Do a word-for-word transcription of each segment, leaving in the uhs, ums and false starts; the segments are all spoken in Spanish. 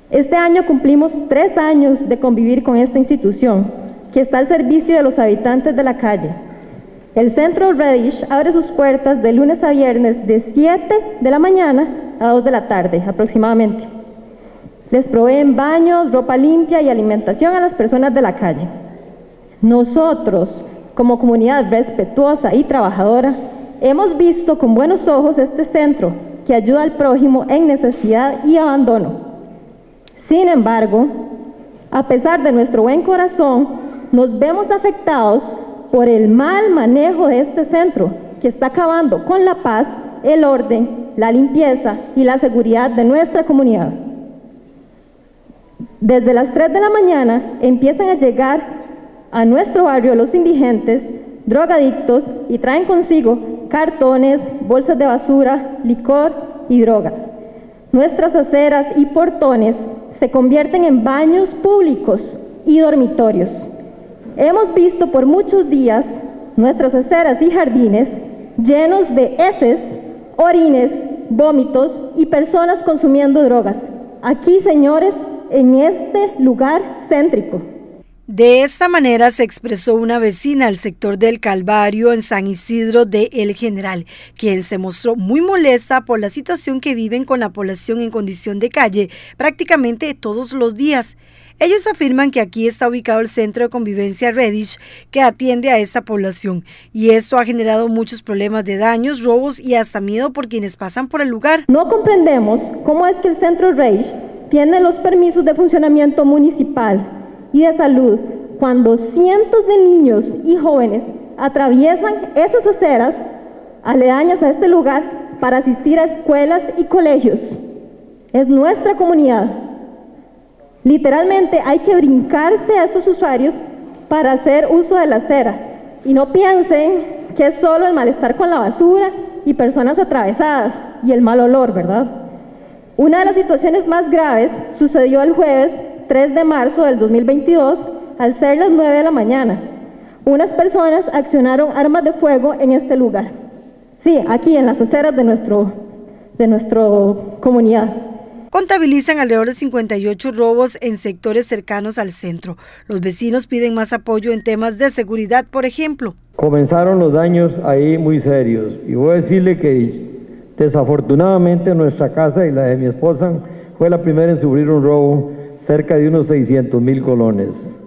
Este año cumplimos tres años de convivir con esta institución, que está al servicio de los habitantes de la calle. El Centro Redish abre sus puertas de lunes a viernes de siete de la mañana a dos de la tarde aproximadamente. Les proveen baños, ropa limpia y alimentación a las personas de la calle. Nosotros, como comunidad respetuosa y trabajadora, hemos visto con buenos ojos este centro que ayuda al prójimo en necesidad y abandono. Sin embargo, a pesar de nuestro buen corazón, nos vemos afectados por el mal manejo de este centro, que está acabando con la paz, el orden, la limpieza y la seguridad de nuestra comunidad. Desde las tres de la mañana empiezan a llegar a nuestro barrio los indigentes, drogadictos, y traen consigo cartones, bolsas de basura, licor y drogas. Nuestras aceras y portones se convierten en baños públicos y dormitorios. Hemos visto por muchos días nuestras aceras y jardines llenos de heces, orines, vómitos y personas consumiendo drogas. Aquí, señores, en este lugar céntrico. De esta manera se expresó una vecina del sector del Calvario en San Isidro de El General, quien se mostró muy molesta por la situación que viven con la población en condición de calle prácticamente todos los días. Ellos afirman que aquí está ubicado el Centro de Convivencia Redish, que atiende a esta población, y esto ha generado muchos problemas de daños, robos y hasta miedo por quienes pasan por el lugar. No comprendemos cómo es que el Centro Redish tiene los permisos de funcionamiento municipal y de salud cuando cientos de niños y jóvenes atraviesan esas aceras aledañas a este lugar para asistir a escuelas y colegios. Es nuestra comunidad. Literalmente hay que brincarse a estos usuarios para hacer uso de la acera. Y no piensen que es solo el malestar con la basura y personas atravesadas y el mal olor, ¿verdad? Una de las situaciones más graves sucedió el jueves tres de marzo del dos mil veintidós al ser las nueve de la mañana. Unas personas accionaron armas de fuego en este lugar. Sí, aquí en las aceras de nuestro, de nuestra comunidad. Contabilizan alrededor de cincuenta y ocho robos en sectores cercanos al centro. Los vecinos piden más apoyo en temas de seguridad, por ejemplo. Comenzaron los daños ahí muy serios. Y voy a decirle que desafortunadamente nuestra casa y la de mi esposa fue la primera en sufrir un robo cerca de unos seiscientos mil colones.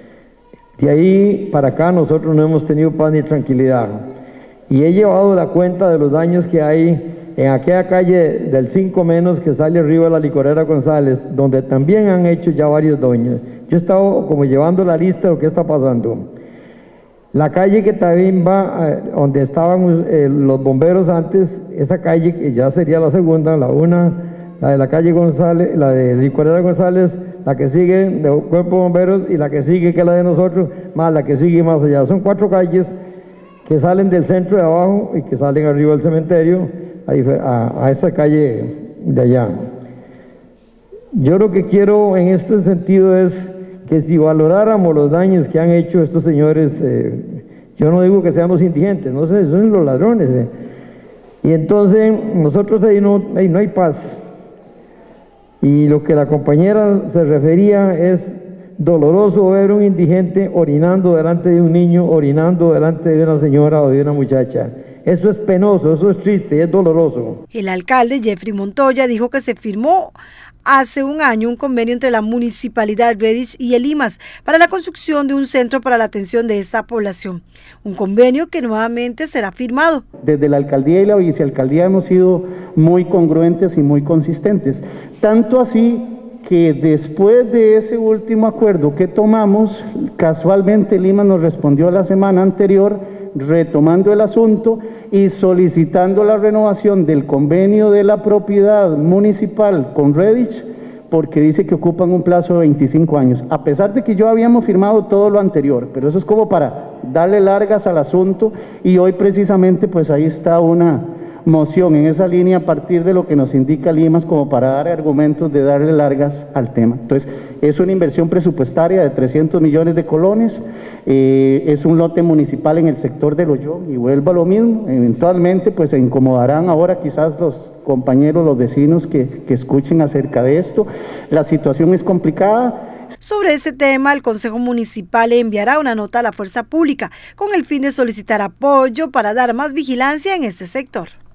De ahí para acá nosotros no hemos tenido paz ni tranquilidad. Y he llevado la cuenta de los daños que hay en aquella calle del cinco menos que sale arriba de la licorera González, donde también han hecho ya varios daños. Yo he estado como llevando la lista de lo que está pasando. La calle que también va, eh, donde estaban eh, los bomberos antes, esa calle que ya sería la segunda, la una, la de la calle González, la de licorera González, la que sigue de Cuerpo de Bomberos y la que sigue que es la de nosotros, más la que sigue más allá. Son cuatro calles que salen del centro de abajo y que salen arriba del cementerio a, a, a esa calle de allá. Yo lo que quiero en este sentido es que si valoráramos los daños que han hecho estos señores, eh, yo no digo que sean los indigentes, no sé, son los ladrones. Eh. Y entonces nosotros ahí no, ahí no hay paz. Y lo que la compañera se refería es doloroso ver un indigente orinando delante de un niño, orinando delante de una señora o de una muchacha. Eso es penoso, eso es triste, es doloroso. El alcalde Jeffrey Montoya dijo que se firmó hace un año un convenio entre la Municipalidad Redish y el I M A S para la construcción de un centro para la atención de esta población. Un convenio que nuevamente será firmado. Desde la alcaldía y la vicealcaldía hemos sido muy congruentes y muy consistentes. Tanto así que después de ese último acuerdo que tomamos, casualmente el I M A S nos respondió la semana anterior retomando el asunto y solicitando la renovación del convenio de la propiedad municipal con Redish, porque dice que ocupan un plazo de veinticinco años, a pesar de que yo habíamos firmado todo lo anterior, pero eso es como para darle largas al asunto y hoy precisamente pues ahí está una, moción en esa línea a partir de lo que nos indica Limas como para dar argumentos de darle largas al tema. Entonces, es una inversión presupuestaria de trescientos millones de colones, eh, es un lote municipal en el sector del Ollón y vuelvo a lo mismo, eventualmente pues se incomodarán ahora quizás los compañeros, los vecinos que, que escuchen acerca de esto. La situación es complicada. Sobre este tema, el Consejo Municipal enviará una nota a la Fuerza Pública con el fin de solicitar apoyo para dar más vigilancia en este sector.